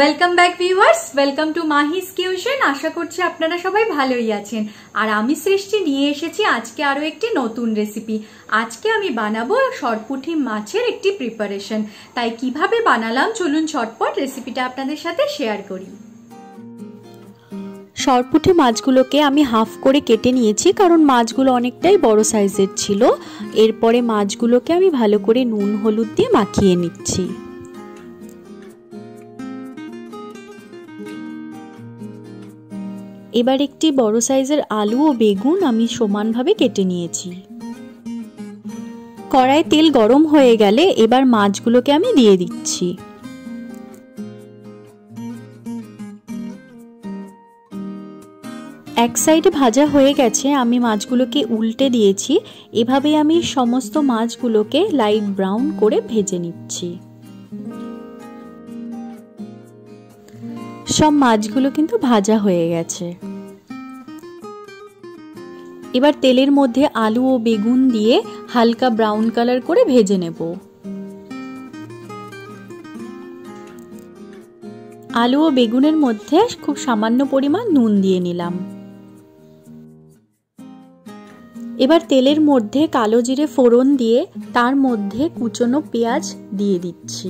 Welcome back viewers, welcome to Mahi's tuition. আশা করছি আপনারা সবাই ভালোই আছেন। আর আমি সৃষ্টি নিয়ে এসেছি আজকে আরো একটি নতুন রেসিপি। আজকে আমি বানাবো সরপুঁটি মাছের একটি প্রিপারেশন। তাই কিভাবে বানালাম চলুন ঝটপট রেসিপিটা আপনাদের সাথে শেয়ার করি। সরপুঁটি মাছগুলোকে আমি হাফ করে কেটে নিয়েছি, কারণ মাছগুলো অনেকটাই বড় সাইজের ছিল। এরপরে মাছগুলোকে আমি ভালো করে নুন হলুদ দিয়ে মাখিয়ে নিচ্ছি। এবার একটি বড় সাইজের আলু ও বেগুন আমি সমানভাবে কেটে নিয়েছি। কড়াইয়ে তেল গরম হয়ে গেলে এবার মাছগুলোকে আমি দিয়ে দিচ্ছি। এক সাইডে ভাজা হয়ে গেছে, আমি মাছগুলোকে উল্টে দিয়েছি। এভাবে আমি সমস্ত মাছগুলোকে লাইট ব্রাউন করে ভেজে নিচ্ছি। সব মাছগুলো কিন্তু ভাজা হয়ে গেছে। এবার তেলের মধ্যে আলু ও বেগুন দিয়ে হালকা ব্রাউন কালার করে ভেজে নেব। আলু ও বেগুনের মধ্যে খুব সামান্য পরিমাণ নুন দিয়ে নিলাম। এবার তেলের মধ্যে কালো জিরে ফোড়ন দিয়ে তার মধ্যে কুচনো পেঁয়াজ দিয়ে দিচ্ছি।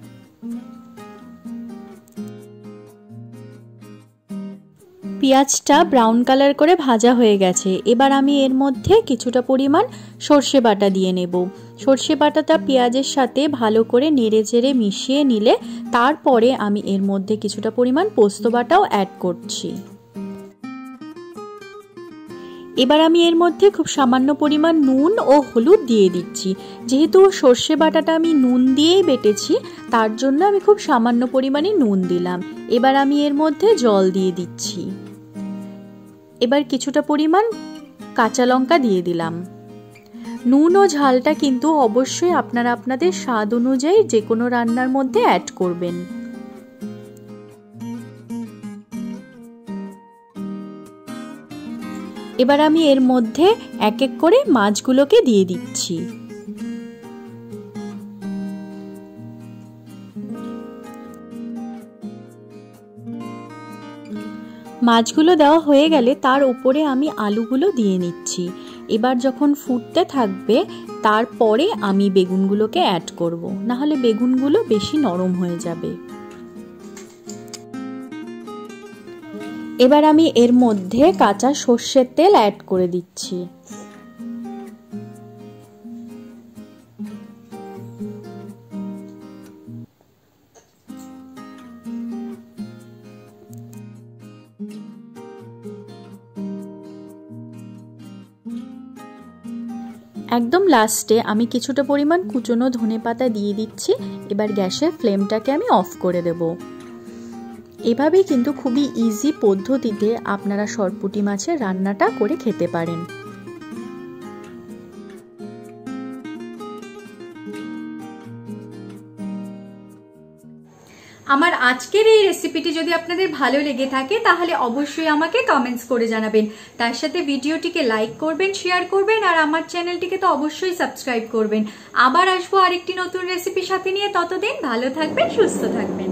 পেঁয়াজটা ব্রাউন কালার করে ভাজা হয়ে গেছে। এবার আমি এর মধ্যে কিছুটা পরিমাণ সর্ষে বাটা দিয়ে নেব। সর্ষে বাটাটা পেঁয়াজের সাথে ভালো করে নেড়ে চেড়ে মিশিয়ে নিলে তারপরে আমি এর মধ্যে কিছুটা পরিমাণ পোস্ত বাটাও অ্যাড করছি। এবার আমি এর মধ্যে খুব সামান্য পরিমাণ নুন ও হলুদ দিয়ে দিচ্ছি। যেহেতু সর্ষে বাটাটা আমি নুন দিয়েই বেটেছি, তার জন্য আমি খুব সামান্য পরিমাণে নুন দিলাম। এবার আমি এর মধ্যে জল দিয়ে দিচ্ছি। এবার কিছুটা পরিমাণ কাঁচা লঙ্কা দিয়ে দিলাম। নুন ও ঝালটা কিন্তু অবশ্যই আপনারা আপনাদের স্বাদ অনুযায়ী যে কোনো রান্নার মধ্যে অ্যাড করবেন। এবার আমি এর মধ্যে এক এক করে মাছগুলোকে দিয়ে দিচ্ছি। মাছগুলো দেওয়া হয়ে গেলে তার উপরে আমি আলুগুলো দিয়ে নিচ্ছি। এবার যখন ফুটতে থাকবে তারপরে আমি বেগুনগুলোকে অ্যাড করব, না হলে বেগুনগুলো বেশি নরম হয়ে যাবে। এবার আমি এর মধ্যে কাঁচা সর্ষের তেল অ্যাড করে দিচ্ছি। একদম লাস্টে আমি কিছুটা পরিমাণ কুচনো ধনেপাতা দিয়ে দিচ্ছি। এবার গ্যাসের ফ্লেমটাকে আমি অফ করে দেব। এভাবেই কিন্তু খুবই ইজি পদ্ধতিতে আপনারা সরপুঁটি মাছের রান্নাটা করে খেতে পারেন। আমার আজকের এই রেসিপিটি যদি আপনাদের ভালো লেগে থাকে তাহলে অবশ্যই আমাকে কমেন্টস করে জানাবেন। তার সাথে ভিডিওটিকে লাইক করবেন, শেয়ার করবেন, আর আমার চ্যানেলটিকে তো অবশ্যই সাবস্ক্রাইব করবেন। আবার আসবো আরেকটি নতুন রেসিপির সাথে নিয়ে। ততদিন ভালো থাকবেন, সুস্থ থাকবেন।